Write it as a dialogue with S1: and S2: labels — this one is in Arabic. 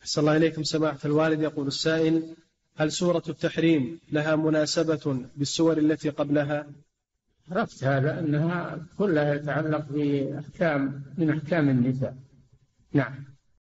S1: أحسن الله إليكم سماحة الوالد. يقول السائل: هل سورة التحريم لها مناسبة بالسور التي قبلها؟
S2: عرفت هذا أنها كلها يتعلق بأحكام من أحكام النساء. نعم.